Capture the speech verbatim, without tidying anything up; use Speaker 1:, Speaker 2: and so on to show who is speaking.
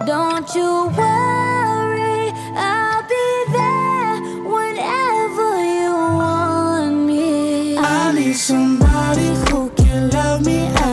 Speaker 1: Don't you worry, I'll be there whenever you want me.
Speaker 2: I need somebody who can love me